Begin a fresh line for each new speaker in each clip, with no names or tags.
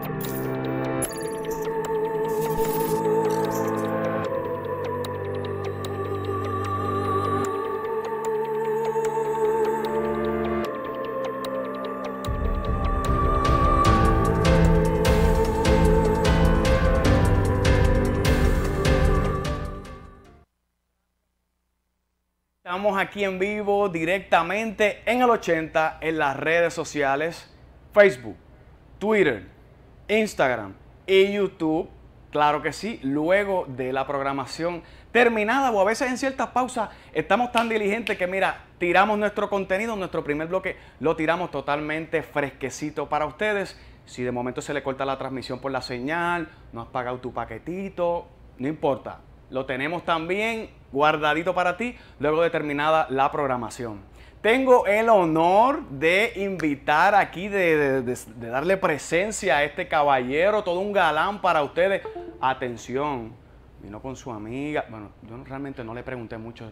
Estamos aquí en vivo directamente en el 80 en las redes sociales, Facebook, Twitter, Instagram y YouTube. Claro que sí, luego de la programación terminada o a veces en ciertas pausas estamos tan diligentes que mira, tiramos nuestro contenido, nuestro primer bloque lo tiramos totalmente fresquecito para ustedes. Si de momento se le corta la transmisión por la señal, no has pagado tu paquetito, no importa. Lo tenemos también guardadito para ti luego de terminada la programación. Tengo el honor de invitar aquí, de darle presencia a este caballero, todo un galán para ustedes. Atención, vino con su amiga. Bueno, yo realmente no le pregunté mucho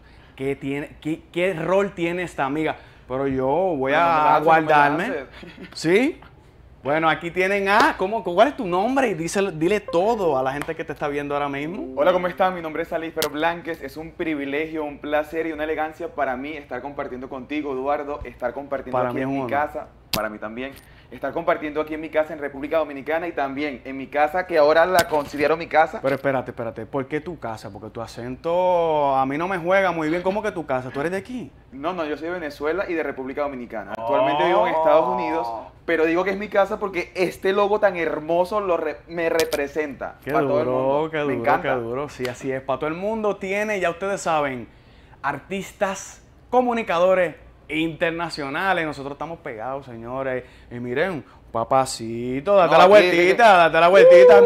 qué rol tiene esta amiga, pero yo voy a guardarme. ¿Sí? Bueno, aquí tienen ¿cuál es tu nombre? Y dile todo a la gente que te está viendo ahora mismo.
Hola, ¿cómo están? Mi nombre es Alífero Blanques. Es un privilegio, un placer y una elegancia para mí estar compartiendo contigo, Eduardo, estar compartiendo aquí en mi casa, para mí también, estar compartiendo aquí en mi casa en República Dominicana y también en mi casa, que ahora la considero mi casa.
Pero espérate, ¿por qué tu casa? Porque tu acento a mí no me juega muy bien. ¿Cómo que tu casa? ¿Tú eres de aquí?
No, yo soy de Venezuela y de República Dominicana. Actualmente vivo en Estados Unidos, pero digo que es mi casa porque este logo tan hermoso me representa.
Qué
para
duro,
todo el mundo.
qué
Me
duro,
encanta.
qué duro. Sí, así es. Para todo el mundo tiene, ya ustedes saben, artistas, comunicadores internacionales. Nosotros estamos pegados, señores. Y miren, papacito, date la vueltita, date la vueltita.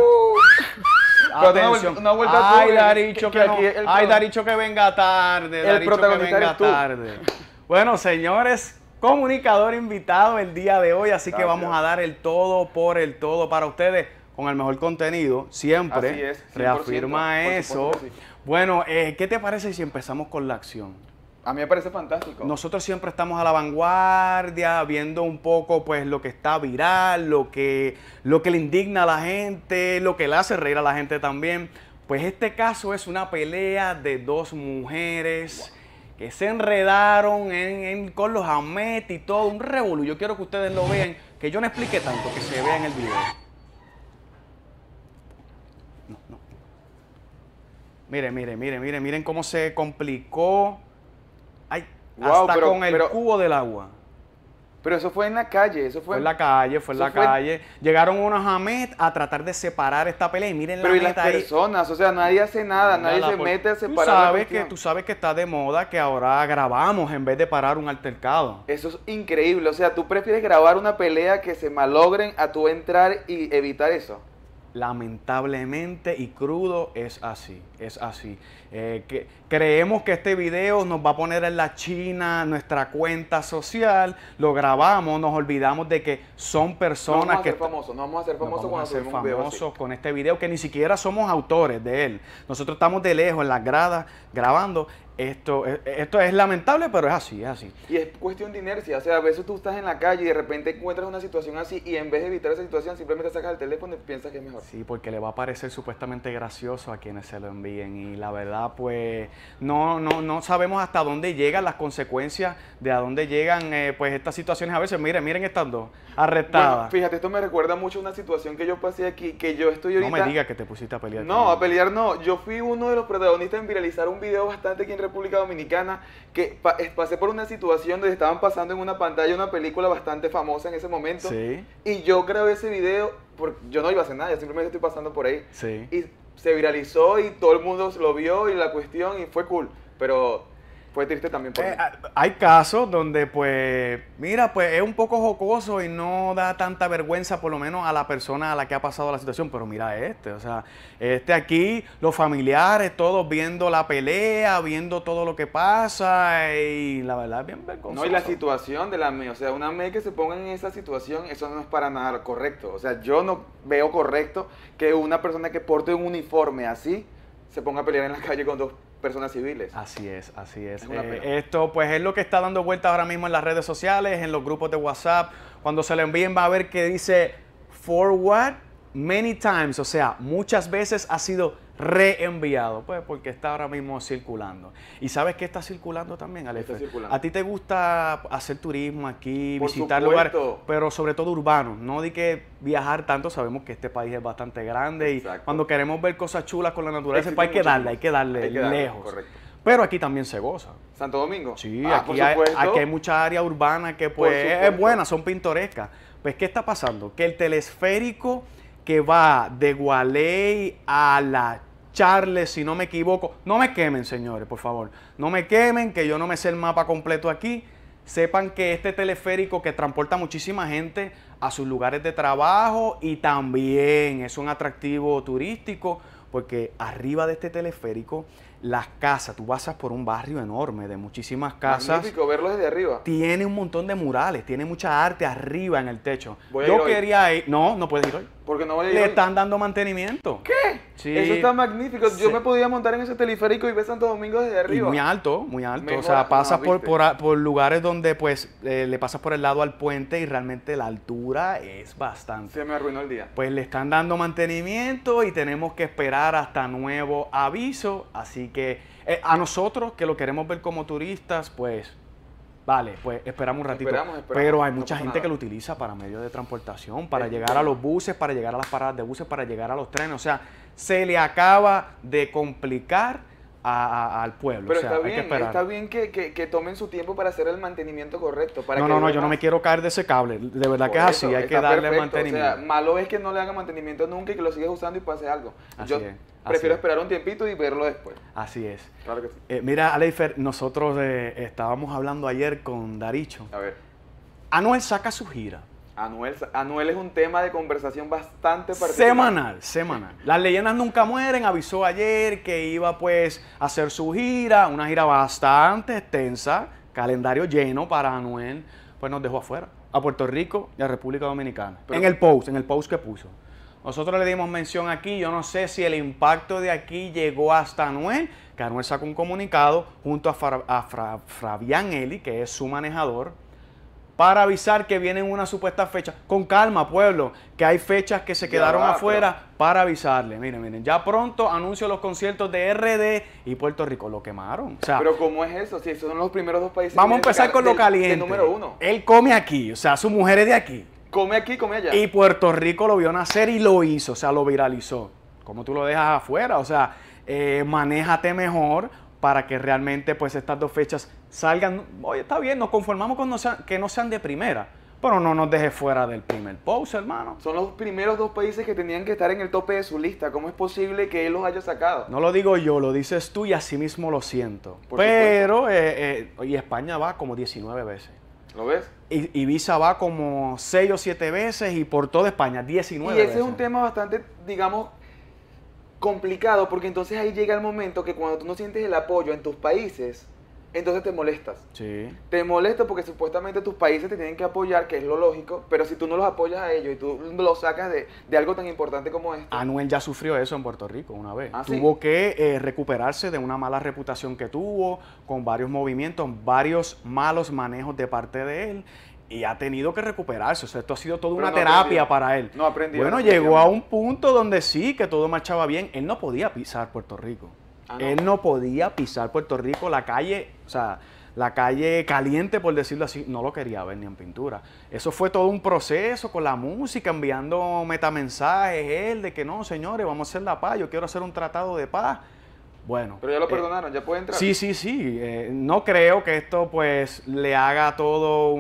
Atención.
Una vuelta
Ay, Daricho, Daricho que venga tarde.
El protagonista eres tú.
Bueno, señores, comunicador invitado el día de hoy, así que vamos a dar el todo por el todo para ustedes con el mejor contenido, siempre.
Así es, 100%,
reafirma eso.
que sí.
Bueno, ¿qué te parece si empezamos con la acción?
A mí me parece fantástico.
Nosotros siempre estamos a la vanguardia, viendo un poco pues lo que está viral, lo que le indigna a la gente, lo que le hace reír a la gente también. Pues este caso es una pelea de dos mujeres que se enredaron con los Amet y todo, un revolú. Yo quiero que ustedes lo vean, que yo no explique tanto, que se vea en el video. No. Miren cómo se complicó. Ay,
wow,
hasta con el cubo del agua.
Pero eso fue en la calle,
Fue en la calle. Llegaron unos Amet a tratar de separar esta pelea y miren
pero
la
y las
meta ahí.
personas, o sea, nadie hace nada, nadie se mete a separar.
Tú sabes que está de moda que ahora grabamos en vez de parar un altercado.
Eso es increíble, o sea, tú prefieres grabar una pelea que se malogren a tú entrar y evitar eso.
Lamentablemente y crudo es así, creemos que este video nos va a poner en la China, nuestra cuenta social, lo grabamos, nos olvidamos de que son personas
no vamos a ser famosos
con este video que ni siquiera somos autores de él. Nosotros estamos de lejos en las gradas grabando. Esto es lamentable, pero es así.
Y es cuestión de inercia, o sea, a veces tú estás en la calle y de repente encuentras una situación así y en vez de evitar esa situación simplemente sacas el teléfono y piensas que es mejor.
Sí, porque le va a parecer supuestamente gracioso a quienes se lo envíen y la verdad pues no sabemos hasta dónde llegan las consecuencias, de a dónde llegan pues estas situaciones a veces. Miren estas dos arrestadas.
Bueno, fíjate, esto me recuerda mucho a una situación que yo pasé aquí, que yo estoy ahorita...
No me digas que te pusiste a pelear.
No, a pelear no. Yo fui uno de los protagonistas en viralizar un video bastante aquí en República Dominicana, que pasé por una situación donde estaban pasando en una pantalla una película bastante famosa en ese momento.
Sí.
Y yo grabé ese video, porque yo no iba a hacer nada, yo simplemente estoy pasando por ahí.
Sí.
Y se viralizó y todo el mundo lo vio y la cuestión y fue cool. Pero fue triste también por mí.
Hay casos donde pues, mira, pues es un poco jocoso y no da tanta vergüenza por lo menos a la persona a la que ha pasado la situación, pero mira o sea, aquí, los familiares, todos viendo la pelea, viendo todo lo que pasa y la verdad es bien vergonzoso.
No, y la situación de la ME, o sea, una ME que se ponga en esa situación, eso no es para nada correcto. O sea, yo no veo correcto que una persona que porte un uniforme así se ponga a pelear en la calle con dos personas civiles.
Así es. Esto pues es lo que está dando vuelta ahora mismo en las redes sociales, en los grupos de WhatsApp. Cuando se le envíen va a ver que dice for what, many times, o sea, muchas veces ha sido reenviado, pues porque está ahora mismo circulando. ¿Y sabes qué está circulando también, Alex? ¿A ti te gusta hacer turismo aquí, visitar lugares, pero sobre todo urbanos? No di que viajar tanto, sabemos que este país es bastante grande. Exacto. Y cuando queremos ver cosas chulas con la naturaleza, pues hay que darle lejos. Correcto. Pero aquí también se goza.
¿Santo Domingo?
Sí, aquí hay mucha área urbana que pues es buena, son pintorescas. Pues, ¿qué está pasando? Que el telesférico que va de Gualey a la Charles, si no me equivoco, no me quemen, señores, por favor, no me quemen, que yo no me sé el mapa completo aquí. Sepan que este teleférico que transporta muchísima gente a sus lugares de trabajo y también es un atractivo turístico, porque arriba de este teleférico, las casas, tú pasas por un barrio enorme de muchísimas casas.
Magnífico verlo desde arriba.
Tiene un montón de murales, tiene mucha arte arriba en el techo. Yo quería ir. No, no puedes ir hoy.
Porque no voy a ir
Le
hoy.
Están dando mantenimiento.
¿Qué?
Sí.
Eso está magnífico. Yo me podía montar en ese teleférico y ver Santo Domingo desde arriba.
Y muy alto, muy alto. Mejor, o sea, pasas por lugares donde pues le pasas por el lado al puente y realmente la altura es bastante.
Se me arruinó el día.
Pues le están dando mantenimiento y tenemos que esperar hasta nuevo aviso. Así que a nosotros que lo queremos ver como turistas, pues vale, pues esperamos un ratito. Esperamos, pero hay mucha gente que lo utiliza para medios de transportación, para llegar a los buses, para llegar a las paradas de buses, para llegar a los trenes. O sea, se le acaba de complicar al pueblo.
Pero
o sea,
está bien que tomen su tiempo para hacer el mantenimiento correcto. Para
no, yo no me quiero caer de ese cable. De verdad que es así, hay que darle mantenimiento.
O sea, malo es que no le hagan mantenimiento nunca y que lo sigas usando y pase algo. Yo prefiero esperar un tiempito y verlo después.
Así es.
Claro que sí.
Mira, Aleifer, nosotros estábamos hablando ayer con Daricho.
A ver.
Anuel saca su gira.
Anuel es un tema de conversación bastante particular.
Semanal. Las leyendas nunca mueren. Avisó ayer que iba pues a hacer su gira, una gira bastante extensa, calendario lleno para Anuel. Pues nos dejó afuera, a Puerto Rico y a República Dominicana. En el post que puso. Nosotros le dimos mención aquí, yo no sé si el impacto de aquí llegó hasta Anuel, que Anuel sacó un comunicado junto a Fabián Eli, que es su manejador, para avisar que vienen una supuesta fecha. Con calma, pueblo, que hay fechas que se quedaron afuera para avisarle. Miren, ya pronto anuncio los conciertos de RD y Puerto Rico. Lo quemaron. O sea,
pero ¿cómo es eso? Si esos son los primeros dos países.
Vamos a empezar con lo caliente.
Número uno.
Él come aquí, o sea, su mujer es de aquí.
Come aquí, come allá.
Y Puerto Rico lo vio nacer y lo hizo, o sea, lo viralizó. ¿Cómo tú lo dejas afuera? O sea, manéjate mejor para que realmente pues estas dos fechas salgan. Oye, está bien, nos conformamos con que no sean de primera, pero no nos dejes fuera del primer post, hermano.
Son los primeros dos países que tenían que estar en el tope de su lista. ¿Cómo es posible que él los haya sacado?
No lo digo yo, lo dices tú y así mismo lo siento. Pero, y España va como 19 veces.
¿Lo ves?
Y Ibiza va como 6 o 7 veces y por toda España 19
veces. Y
ese
es un tema bastante, digamos, complicado, porque entonces ahí llega el momento que cuando tú no sientes el apoyo en tus países, entonces te molestas.
Sí.
Te molestas porque supuestamente tus países te tienen que apoyar, que es lo lógico, pero si tú no los apoyas a ellos y tú los sacas de algo tan importante como esto.
Anuel ya sufrió eso en Puerto Rico una vez.
Tuvo
que recuperarse de una mala reputación que tuvo, con varios movimientos, varios malos manejos de parte de él. Y ha tenido que recuperarse. O sea, esto ha sido toda una terapia para él.
No aprendió.
Bueno, llegó a un punto donde sí, que todo marchaba bien. Él no podía pisar Puerto Rico. Él no podía pisar Puerto Rico. La calle, o sea, la calle caliente, por decirlo así, no lo quería ver ni en pintura. Eso fue todo un proceso con la música, enviando metamensajes, él, de que no, señores, vamos a hacer la paz, yo quiero hacer un tratado de paz. Bueno.
Pero ya lo perdonaron, ya puede entrar.
Sí. No creo que esto pues le haga todo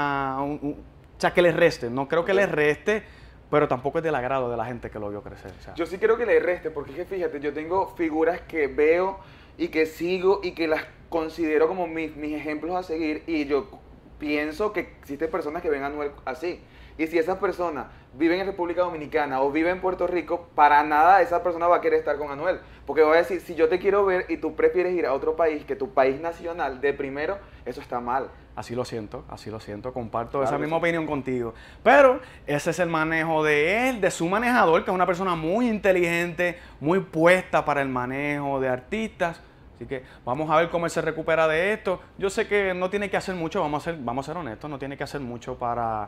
o sea, que le reste. No creo que le reste, pero tampoco es del agrado de la gente que lo vio crecer. O sea.
Yo sí creo que le reste, porque es que fíjate, yo tengo figuras que veo y que sigo y que las considero como mis ejemplos a seguir, y yo pienso que existen personas que ven a Anuel así. Y si esa persona vive en República Dominicana o vive en Puerto Rico, para nada esa persona va a querer estar con Anuel. Porque va a decir, si yo te quiero ver y tú prefieres ir a otro país que tu país nacional de primero, eso está mal.
Así lo siento, comparto esa misma opinión contigo. Pero ese es el manejo de él, de su manejador, que es una persona muy inteligente, muy puesta para el manejo de artistas. Así que vamos a ver cómo él se recupera de esto. Yo sé que no tiene que hacer mucho, vamos a ser honestos, no tiene que hacer mucho para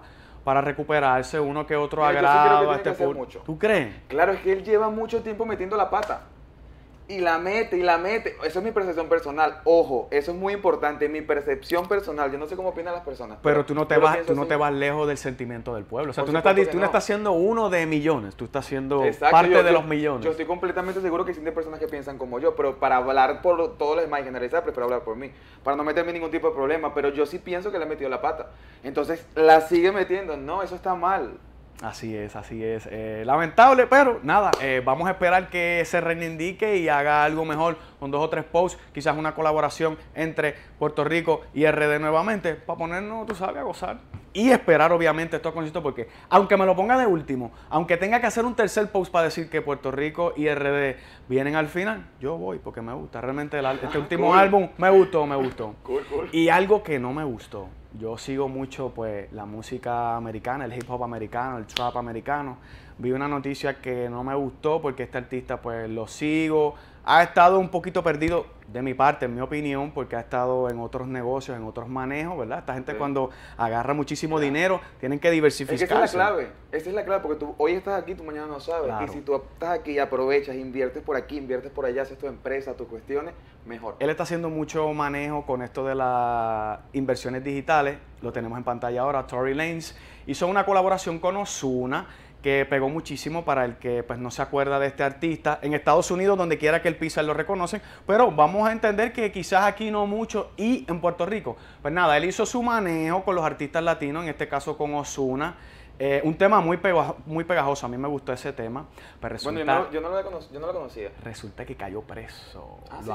para recuperarse, uno que otro
Mira,
agrado a
este
mucho. ¿Tú crees?
Claro, es que él lleva mucho tiempo metiendo la pata. Y la mete, y la mete. Eso es mi percepción personal. Ojo, eso es muy importante. Mi percepción personal. Yo no sé cómo opinan las personas.
Pero tú no te vas lejos del sentimiento del pueblo. O sea, tú no estás siendo uno de millones. Tú estás siendo parte de los millones.
Yo estoy completamente seguro que existen personas que piensan como yo. Pero para hablar por todos los demás y generalizar, prefiero hablar por mí. Para no meterme en ningún tipo de problema. Pero yo sí pienso que le ha metido la pata. Entonces, la sigue metiendo. No, eso está mal.
Así es, así es. Lamentable, pero nada, vamos a esperar que se reivindique y haga algo mejor con 2 o 3 posts, quizás una colaboración entre Puerto Rico y RD nuevamente, para ponernos, tú sabes, a gozar. Y esperar, obviamente, estos conciertos, porque aunque me lo ponga de último, aunque tenga que hacer un tercer post para decir que Puerto Rico y RD vienen al final, yo voy porque me gusta. Realmente este último álbum me gustó.
Cool.
Y algo que no me gustó, yo sigo mucho pues la música americana, el hip hop americano, el trap americano. Vi una noticia que no me gustó porque este artista pues lo sigo. Ha estado un poquito perdido de mi parte, en mi opinión, porque ha estado en otros negocios, en otros manejos, ¿verdad? Esta gente cuando agarra muchísimo dinero, tienen que diversificarse.
Es que esa es la clave, porque tú hoy estás aquí, tú mañana no sabes. Claro. Y si tú estás aquí, aprovechas, inviertes por aquí, inviertes por allá, haces tu empresa, tus cuestiones, mejor.
Él está haciendo mucho manejo con esto de las inversiones digitales, lo tenemos en pantalla ahora, Tory Lanez. Hizo una colaboración con Ozuna, que pegó muchísimo para el que pues, no se acuerda de este artista. En Estados Unidos, donde quiera que él pisa, lo reconocen, pero vamos a entender que quizás aquí no mucho, y en Puerto Rico. Pues nada, él hizo su manejo con los artistas latinos, en este caso con Ozuna. Un tema muy pegajoso, a mí me gustó ese tema. Pero resulta,
bueno, yo no lo conocía.
Resulta que cayó preso, ¿sí? Lo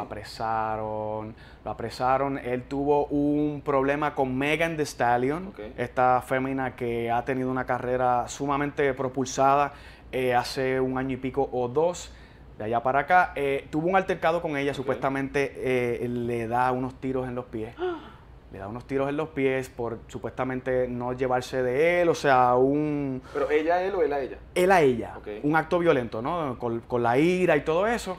apresaron. Él tuvo un problema con Megan Thee Stallion, esta fémina que ha tenido una carrera sumamente propulsada hace 1 año y pico o 2. De allá para acá, tuvo un altercado con ella, supuestamente le da unos tiros en los pies. Le da unos tiros en los pies por supuestamente no llevarse de él, o sea,
¿Pero ella a él o él a ella?
Él a ella. Un acto violento, ¿no? Con la ira y todo eso.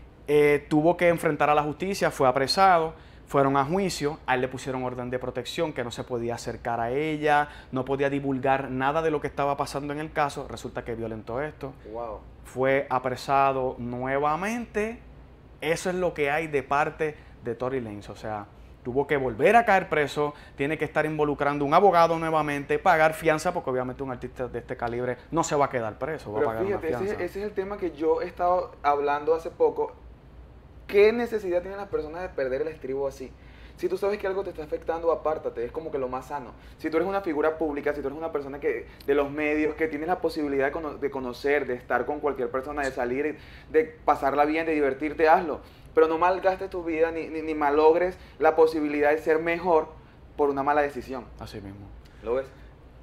Tuvo que enfrentar a la justicia, fue apresado, fueron a juicio, a él le pusieron orden de protección, que no se podía acercar a ella, no podía divulgar nada de lo que estaba pasando en el caso. Resulta que violentó esto.
Wow.
Fue apresado nuevamente. Eso es lo que hay de parte de Tory Lanez, o sea, tuvo que volver a caer preso, tiene que estar involucrando un abogado nuevamente, pagar fianza, porque obviamente un artista de este calibre no se va a quedar preso, va a pagar una fianza.
Ese es el tema que yo he estado hablando hace poco. ¿Qué necesidad tienen las personas de perder el estribo así? Si tú sabes que algo te está afectando, apártate, es como que lo más sano. Si tú eres una figura pública, si tú eres una persona que de los medios, que tienes la posibilidad de conocer, de estar con cualquier persona, de salir, de pasarla bien, de divertirte, hazlo. Pero no malgastes tu vida ni malogres la posibilidad de ser mejor por una mala decisión.
Así mismo.
¿Lo ves?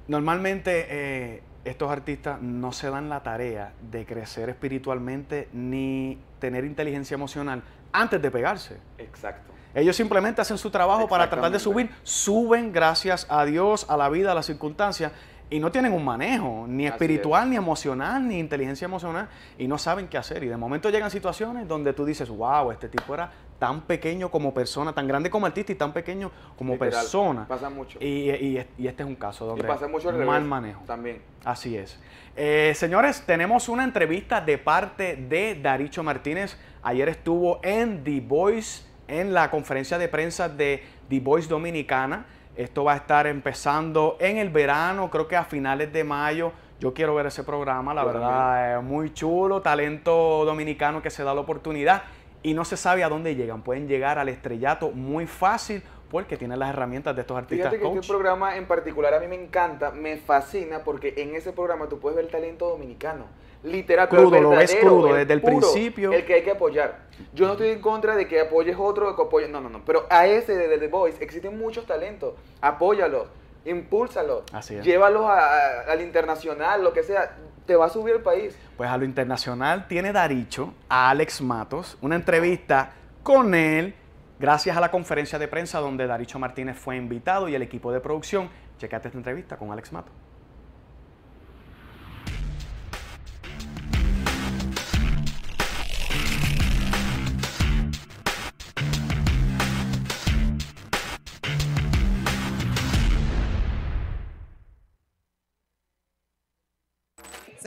Normalmente estos artistas no se dan la tarea de crecer espiritualmente ni tener inteligencia emocional antes de pegarse.
Exacto.
Ellos simplemente hacen su trabajo para tratar de subir. Suben gracias a Dios, a la vida, a las circunstancias. Y no tienen un manejo, ni espiritual, ni emocional, ni inteligencia emocional, y no saben qué hacer. Y de momento llegan situaciones donde tú dices, wow, este tipo era tan pequeño como persona, tan grande como artista y tan pequeño como persona.
Pasa mucho.
Y este es un caso donde
pasa mucho al
mal manejo.
También.
Así es. Señores, tenemos una entrevista de parte de Daricho Martínez. Ayer estuvo en The Voice, en la conferencia de prensa de The Voice Dominicana. Esto va a estar empezando en el verano, creo que a finales de mayo. Yo quiero ver ese programa, la verdad, es muy chulo, talento dominicano que se da la oportunidad y no se sabe a dónde llegan. Pueden llegar al estrellato muy fácil porque tienen las herramientas de estos artistas.
Fíjate que este programa en particular a mí me encanta, me fascina, porque en ese programa tú puedes ver el talento dominicano. Literal,
crudo, lo ves crudo desde el principio.
El que hay que apoyar. Yo no estoy en contra de que apoyes otro, que apoyes, no. Pero a ese de The Voice existen muchos talentos. Apóyalos, impúlsalos, llévalos al internacional, lo que sea. Te va a subir el país.
Pues a lo internacional tiene Daricho, a Alex Matos, una entrevista con él, gracias a la conferencia de prensa donde Daricho Martínez fue invitado y el equipo de producción. Checate esta entrevista con Alex Matos.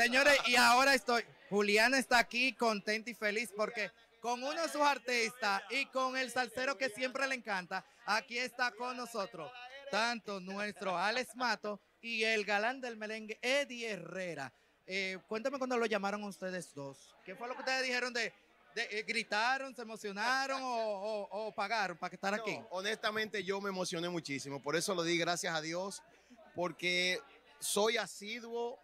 Señores, y ahora Juliana está aquí contenta y feliz porque con uno de sus artistas y con el salsero que siempre le encanta, aquí está con nosotros, tanto nuestro Alex Mato y el galán del merengue, Eddie Herrera. Cuéntame cuando lo llamaron a ustedes dos. ¿Qué fue lo que ustedes dijeron gritaron, se emocionaron o pagaron para estar aquí?
Honestamente yo me emocioné muchísimo, por eso lo di gracias a Dios, porque soy asiduo,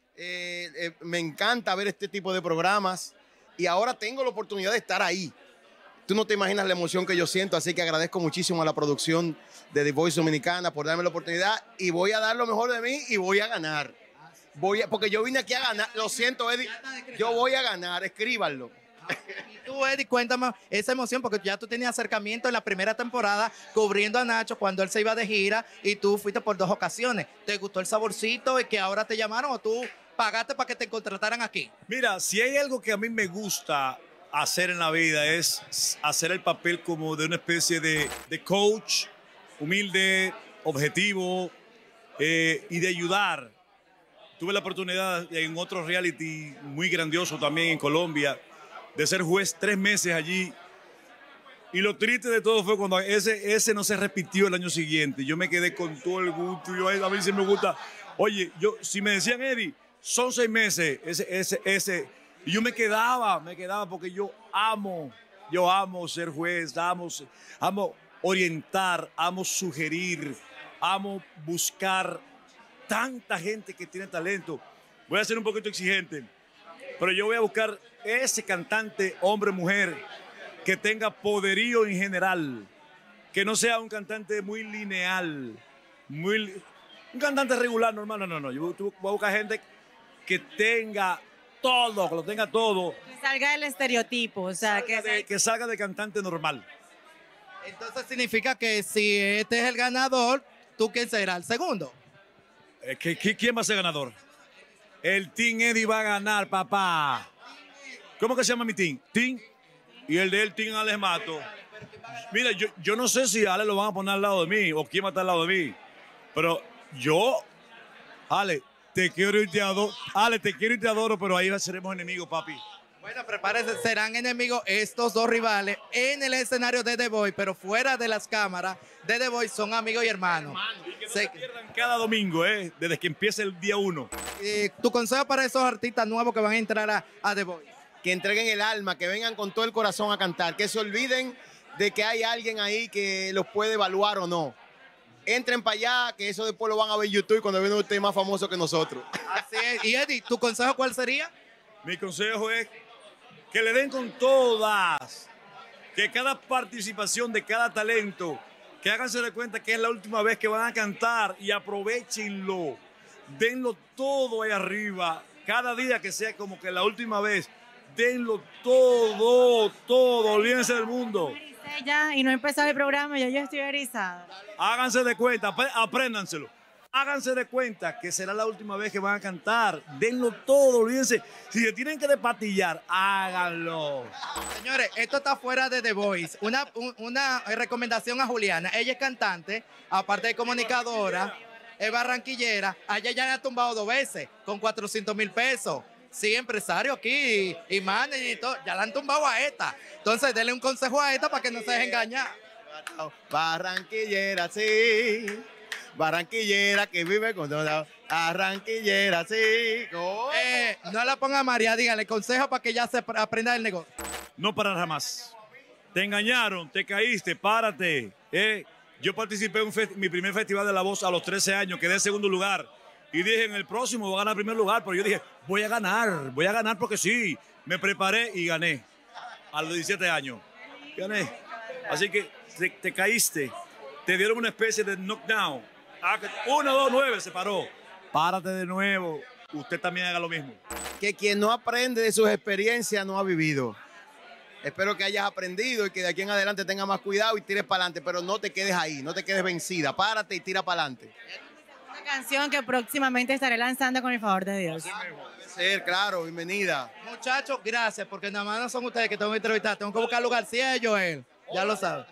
me encanta ver este tipo de programas y ahora tengo la oportunidad de estar ahí. Tú no te imaginas la emoción que yo siento, así que agradezco muchísimo a la producción de The Voice Dominicana por darme la oportunidad y voy a dar lo mejor de mí y voy a ganar. Porque yo vine aquí a ganar, lo siento Eddie, yo voy a ganar, escríbanlo.
Y tú, Eddie, cuéntame esa emoción, porque ya tú tenías acercamiento en la primera temporada cubriendo a Nacho cuando él se iba de gira y tú fuiste por 2 ocasiones. ¿Te gustó el saborcito y que ahora te llamaron o tú pagaste para que te contrataran aquí?
Mira, si hay algo que a mí me gusta hacer en la vida es hacer el papel como de una especie de coach, humilde, objetivo y de ayudar. Tuve la oportunidad en otro reality muy grandioso también en Colombia de ser juez 3 meses allí. Y lo triste de todo fue cuando ese no se repitió el año siguiente. Yo me quedé con todo el gusto. A mí sí me gusta. Oye, si me decían, Eddie, son 6 meses, ese. Y yo me quedaba porque yo amo ser juez, amo orientar, amo sugerir, amo buscar tanta gente que tiene talento. Voy a ser un poquito exigente, pero yo voy a buscar ese cantante, hombre, mujer, que tenga poderío en general, que no sea un cantante muy lineal, un cantante regular, normal, no. Yo voy a buscar gente que tenga todo, que lo tenga todo.
Que salga del estereotipo, o sea,
que salga de cantante normal.
Entonces significa que si este es el ganador, ¿tú quién será el segundo?
¿Quién va a ser ganador? El Team Eddie va a ganar, papá. ¿Cómo que se llama mi team? Team. Y el de él, Team Alex Mato. Mira, yo no sé si a Ale lo van a poner al lado de mí o quién va a estar al lado de mí. Pero Ale, te quiero y te adoro. Ale, te quiero y te adoro, pero ahí seremos enemigos, papi.
Bueno, prepárense, serán enemigos estos dos rivales en el escenario de The Voice, pero fuera de las cámaras de The Voice son amigos y hermanos.
Y que no se pierdan cada domingo, desde que empiece el día 1.
¿Tu consejo para esos artistas nuevos que van a entrar a The Voice?
Que entreguen el alma, que vengan con todo el corazón a cantar, que se olviden de que hay alguien ahí que los puede evaluar o no. Entren para allá, que eso después lo van a ver en YouTube cuando viene usted más famoso que nosotros.
Así es. Y Eddie, ¿tu consejo cuál sería?
Mi consejo es que le den con todas, que cada participación de cada talento, que háganse de cuenta que es la última vez que van a cantar y aprovechenlo, denlo todo ahí arriba, cada día que sea como que la última vez, denlo todo, olvídense del mundo.
Ya, y no he empezado el programa, yo estoy erizada.
Háganse de cuenta, apréndanselo. Háganse de cuenta que será la última vez que van a cantar. Denlo todo, olvídense. Si se tienen que despatillar, háganlo.
Señores, esto está fuera de The Voice. Una recomendación a Juliana. Ella es cantante, aparte de comunicadora, es barranquillera. Allá ya le ha tumbado 2 veces con 400,000 pesos. Sí, empresario aquí y manager y todo. Ya la han tumbado a esta. Entonces, denle un consejo a esta para que no se deje engañar.
Barranquillera, sí. Barranquillera que vive con toda. Barranquillera, sí.
No la ponga a María, dígale consejo para que ya se aprenda el negocio.
No parar jamás. Te engañaron, te caíste, párate. Yo participé en mi primer festival de La Voz a los 13 años, quedé en segundo lugar. Y dije, en el próximo voy a ganar primer lugar, pero yo dije, voy a ganar porque sí. Me preparé y gané. A los 17 años. Gané. Así que te caíste. Te dieron una especie de knockdown. 1, 2, 9, se paró. Párate de nuevo. Usted también haga lo mismo.
Que quien no aprende de sus experiencias no ha vivido. Espero que hayas aprendido y que de aquí en adelante tengas más cuidado y tires para adelante, pero no te quedes ahí, no te quedes vencida. Párate y tira para adelante.
Una canción que próximamente estaré lanzando con el favor de Dios.
Debe ser, claro, bienvenida.
Muchachos, gracias, porque nada más no son ustedes que tengo que entrevistar. Tengo que buscar lugar, sí es Joel. Ya lo saben.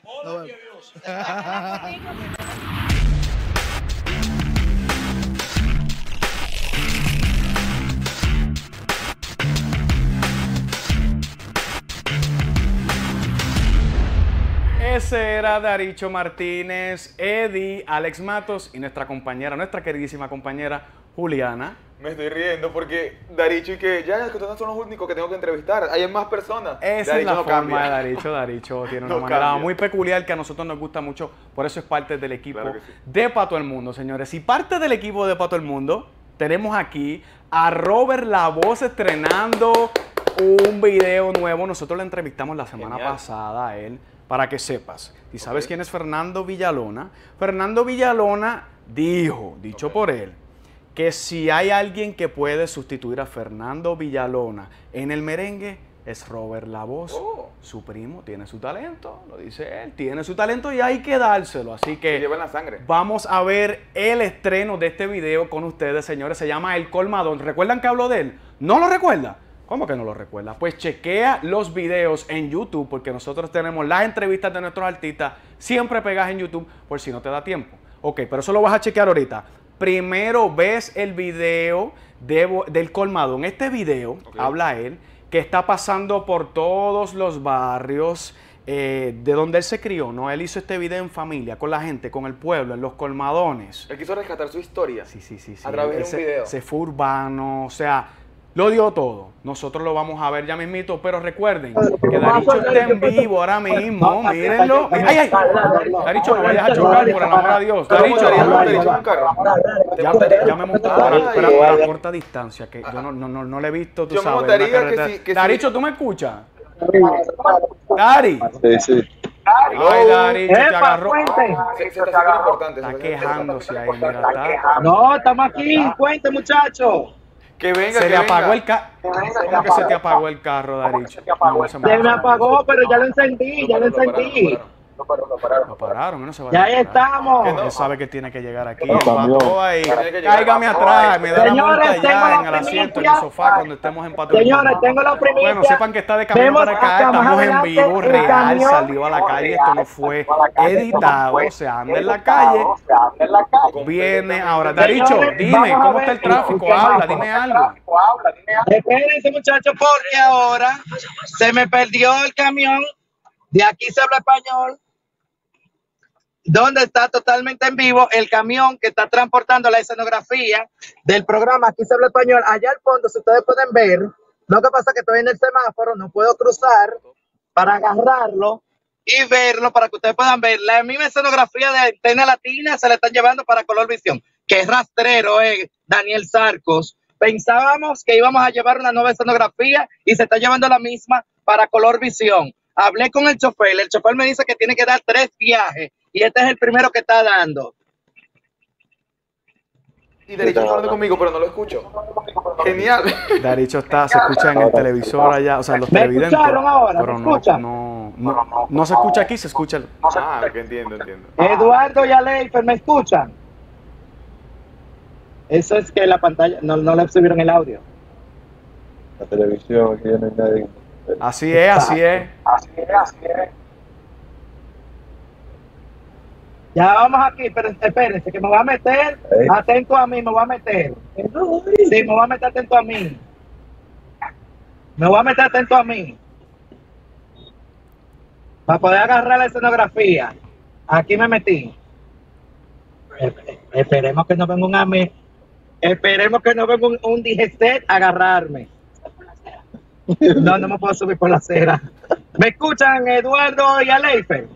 Ese era Daricho Martínez, Eddie, Alex Matos y nuestra compañera, nuestra queridísima compañera Juliana.
Me estoy riendo porque Daricho y que ya que ustedes son los únicos que tengo que entrevistar. Hay más personas.
Esa
Daricho
es la
no
forma
cambia.
de Daricho. Daricho tiene una
No
manera
cambia.
muy peculiar que a nosotros nos gusta mucho. Por eso es parte del equipo
Claro que sí.
de Pa' Todo el Mundo, señores. Y parte del equipo de Pa' Todo el Mundo, tenemos aquí a Robert La Voz estrenando un video nuevo. Nosotros lo entrevistamos la semana
Genial.
pasada a él, para que sepas. ¿Y sabes quién es Fernando Villalona? Fernando Villalona dicho por él, que si hay alguien que puede sustituir a Fernando Villalona en el merengue, es Robert La Voz.
Oh.
Su primo tiene su talento, lo dice él, tiene su talento y hay que dárselo. Así
Se
que
lleva en la sangre.
vamos a ver el estreno de este video con ustedes, señores. Se llama El Colmadón. ¿Recuerdan que habló de él? ¿No lo recuerda? ¿Cómo que no lo recuerda? Pues chequea los videos en YouTube, porque nosotros tenemos las entrevistas de nuestros artistas siempre pegadas en YouTube, por si no te da tiempo. Ok, pero eso lo vas a chequear ahorita. Primero ves el video del Colmadón. Este video, habla él, que está pasando por todos los barrios de donde él se crió, ¿no? Él hizo este video en familia, con la gente, con el pueblo, en los colmadones.
Él quiso rescatar su historia.
Sí.
A través de un video.
Se fue urbano, o sea, lo dio todo. Nosotros lo vamos a ver ya mismito, pero recuerden que Daricho está en vivo ahora mismo, mírenlo. ¡Ay! Daricho, no vayas a chocar, por el amor a Dios.
¿Te
Daricho,
montarías en un carro?
ya me monté para corta distancia, que yo no le he visto, tú
Yo me
sabes.
montaría
una carretera.
que sí.
Daricho, ¿tú me escuchas? Dari.
Sí.
Ay, Daricho, te agarró.
Se está haciendo importante.
Está quejándose ahí, mira, está.
No, estamos aquí, cuente muchachos.
Que venga,
Se
que
le apagó
venga.
el carro. ¿Cómo que se te apagó el carro, Daricho? No, se
Se me apagó, pero ya lo encendí, ya lo encendí.
Lo pararon.
Lo pararon, él no se va a
Ya
parar.
estamos.
Él sabe que tiene que llegar aquí.
No, cambió.
Empató ahí.
Tiene que llegar.
Cáigame atrás, me da la
Señores,
multa
tengo
ya
la
en el asiento, en el
primicia.
sofá, cuando estemos en Pato.
Señores, tengo la primicia.
Bueno, sepan que está de camino
Vemos
para acá,
acá más
estamos en
adelante
vivo,
el
real,
camión.
salió a la calle, esto no fue editado, se anda en la calle, viene ahora. Daricho,
Señores,
dime,
vamos a
¿cómo
ver
está el tráfico? Habla, dime algo.
Espérense, muchachos, porque ahora se me perdió el camión. De aquí se habla español. Donde está totalmente en vivo el camión que está transportando la escenografía del programa Aquí se habla español. Allá al fondo, si ustedes pueden ver, lo que pasa es que estoy en el semáforo, no puedo cruzar para agarrarlo y verlo para que ustedes puedan ver. La misma escenografía de Antena Latina se la están llevando para Color Visión, que es rastrero, Daniel Sarcos. Pensábamos que íbamos a llevar una nueva escenografía y se está llevando la misma para Color Visión. Hablé con el chofer me dice que tiene que dar 3 viajes y este es el primero que está dando.
Y Daricho está hablando conmigo, pero no lo escucho. Genial.
Daricho se escucha en el televisor allá, o sea, los
¿Me
televidentes.
escucharon ahora?
Pero
¿Me escuchan?
no se escucha aquí, se escucha.
Ah, que entiendo.
Eduardo y Aleifer, ¿me escuchan? Eso es que la pantalla, no le subieron el audio.
La televisión, aquí ya no hay nadie.
Así es.
Ya vamos aquí, pero espérense, que me voy a meter, atento a mí, me voy a meter. Sí, me voy a meter atento a mí. Para poder agarrar la escenografía. Aquí me metí. Esperemos que no venga un ame. Esperemos que no venga un DGC a agarrarme. No me puedo subir por la acera. ¿Me escuchan, Eduardo y Aleifer?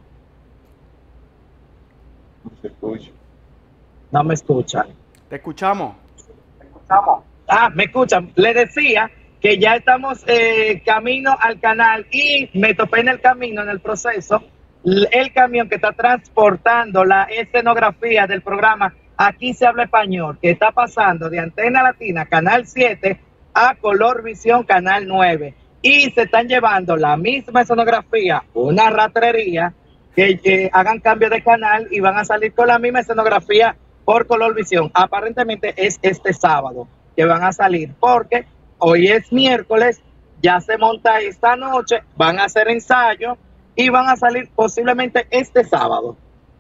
No se escucha.
No me escuchan.
Te escuchamos.
Ah, me escuchan. Le decía que ya estamos camino al canal y me topé en el camino, en el proceso, el camión que está transportando la escenografía del programa Aquí se habla español, que está pasando de Antena Latina, Canal 7, a Color Visión, Canal 9. Y se están llevando la misma escenografía, una ratrería, que hagan cambio de canal y van a salir con la misma escenografía por Color Visión. Aparentemente es este sábado que van a salir, porque hoy es miércoles, ya se monta esta noche, van a hacer ensayo y van a salir posiblemente este sábado.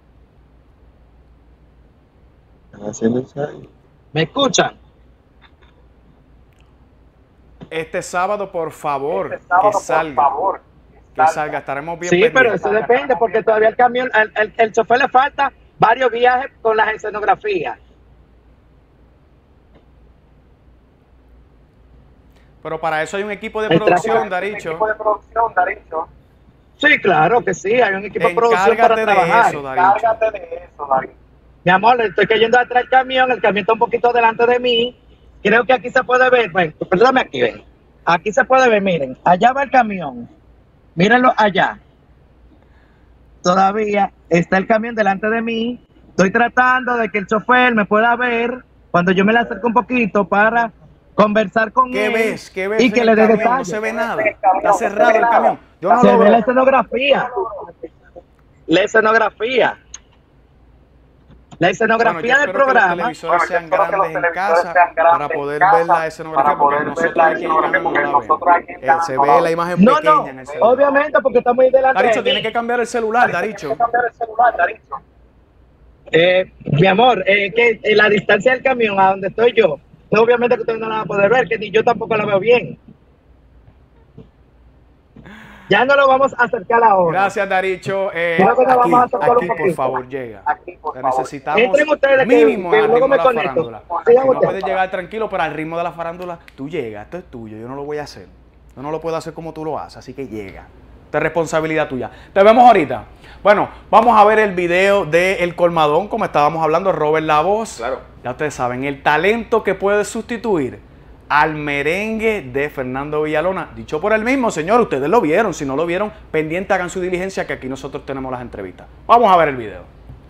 Están haciendo ensayo.
¿Me escuchan?
Este sábado, por favor, que que salga, estaremos bien
Sí,
pendientes.
pero eso depende, porque todavía el camión, el chofer le falta varios viajes con las escenografías.
Pero para eso hay un equipo de producción, Daricho.
Sí, claro que sí, hay un equipo de producción para trabajar.
Encárgate de eso, Daricho.
Mi amor, le estoy cayendo atrás del camión, el camión está un poquito delante de mí. Creo que aquí se puede ver, bueno, perdóname aquí, ven. Aquí se puede ver, miren, allá va el camión. Mírenlo allá. Todavía está el camión delante de mí. Estoy tratando de que el chofer me pueda ver cuando yo me le acerco un poquito para conversar con él.
¿Qué ves
y que
en
le
el
dé
camión?
detalles.
No se ve nada. Está cerrado el camión. Yo no
Se
lo
ve
veo.
la escenografía. La escenografía. La escenografía
Bueno,
del programa.
Que los televisores sean grandes en casa para poder ver la escenografía, porque nosotros aquí en el canal no la vemos. Se ve la imagen pequeña en el celular.
Obviamente, porque está muy delante.
Daricho, tiene que cambiar el celular, Daricho.
Mi amor, que la distancia del camión a donde estoy yo, obviamente que ustedes no la van a poder ver, que ni yo tampoco la veo bien. Ya no lo vamos a acercar ahora.
Gracias, Daricho. Aquí, por favor, llega. Te necesitamos mínimo al ritmo de la farándula. Si no puedes llegar tranquilo, pero al ritmo de la farándula, tú llegas, esto es tuyo, yo no lo voy a hacer. Yo no lo puedo hacer como tú lo haces, así que llega. Esta es responsabilidad tuya. Te vemos ahorita. Bueno, vamos a ver el video de El Colmadón, como estábamos hablando, Robert La Voz.
Claro.
Ya ustedes saben, el talento que puede sustituir al merengue de Fernando Villalona, dicho por él mismo, señor, ustedes lo vieron, si no lo vieron, pendiente, hagan su diligencia, que aquí nosotros tenemos las entrevistas. Vamos a ver el video.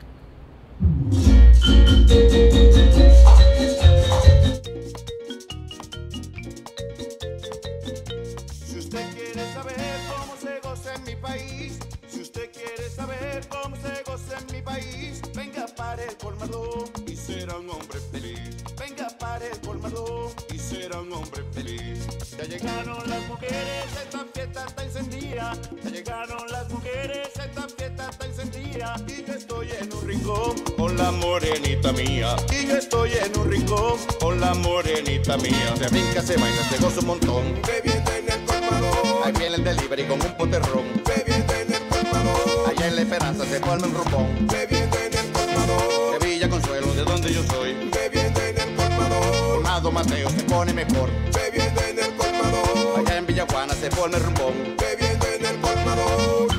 Si usted quiere saber cómo se goza en mi país, si usted quiere saber cómo se goza en mi país, venga para El Colmadón y será un hombre feliz. Venga para El Colmadón y será un hombre feliz. Ya llegaron las mujeres, esta fiesta está encendida. Ya llegaron las mujeres, esta fiesta está encendida. Y yo estoy en un rincón con la morenita mía. Y yo estoy en un rincón con la morenita mía. Se brinca, se baila, se goza un montón. Bebiendo en El Colmadón. Ahí viene el delivery con un poterrón. Bebiendo en El Colmadón. Allá en La Esperanza se forma un rumbón. Bebiendo en El Colmadón. De Villa Consuelo, de donde yo soy. Bebiendo en El Colmadón. Colmado Mateo se pone mejor. Bebiendo en El Colmadón. Allá en Villajuana se forma el rumbón. Bebiendo en El Colmadón.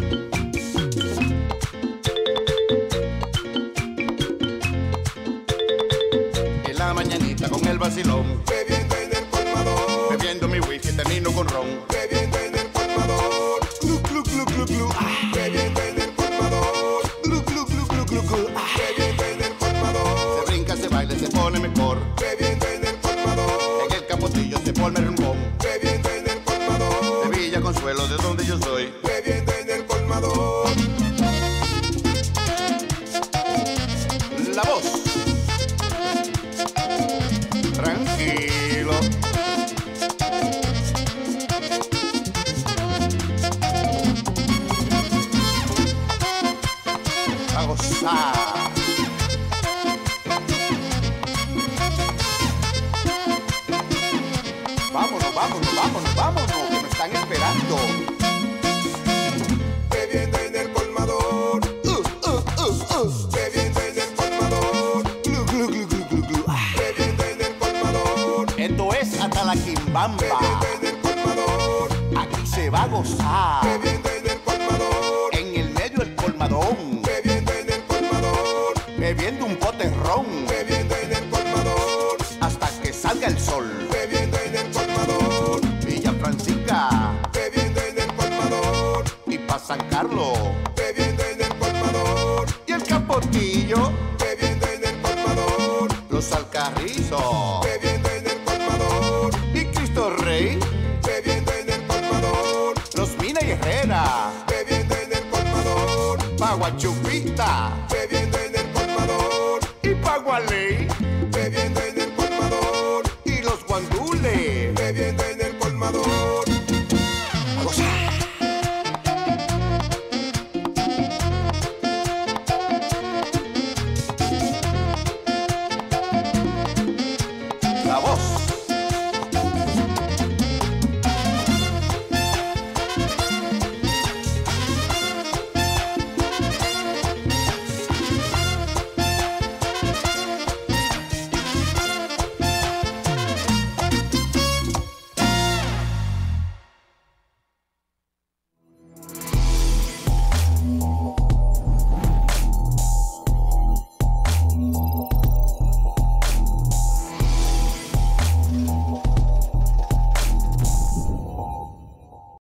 En la mañanita con el vacilón. Bebiendo en El Colmadón. Bebiendo mi whisky termino con ron. Bebiendo en El Colmadón. Glu, glu, glu, glu, glu. Bebiendo en El Colmadón. Glu, glu, glu, glu, glu, glu. Bebiendo en El Colmadón. Se brinca, se baila, se pone mejor. Bebiendo en El Colmadón. En el capotillo se forma el rumbón. Bebiendo en El Colmadón. De Villa Consuelo, de donde yo soy. Bebiendo en El Colmadón. La Voz. Tranquilo. A gozar. Vámonos, vámonos, vámonos, vámonos, que me están esperando. Bebiendo en El Colmadón. Bebiendo en El Colmadón. Glu, glu, glu, glu, glu, glu. Bebiendo en El Colmadón. Esto es hasta la quimbamba. Bebiendo en El Colmadón. Aquí se va a gozar. Bebiendo en El Colmadón. En el medio El Colmadón. Bebiendo en El Colmadón. Bebiendo un poterrón. Bebiendo en El Colmadón. Hasta que salga el sol. Bebiendo en El Colmadón. Villa Francisca. Bebiendo en El Colmadón. Y pa' San Carlos. Bebiendo en El Colmadón. Y el Capotillo. Bebiendo en El Colmadón. Los Alcarrizos. Bebiendo en El Colmadón. Y Cristo Rey. Bebiendo en El Colmadón. Los Mina y Herrera. Bebiendo en El Colmadón. Paguachupita. Bebiendo